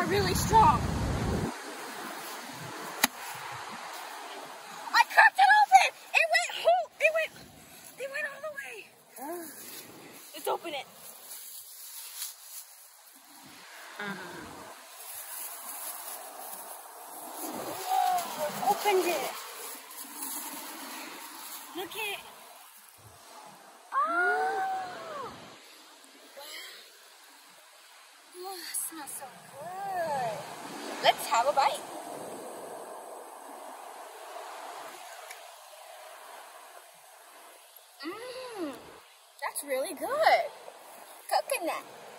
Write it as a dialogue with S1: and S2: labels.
S1: are really strong. I cracked it open! It went all the way. Let's open it. Whoa, opened it. Look it. Oh! Oh, it smells so good. Let's have a bite. That's really good. Coconut.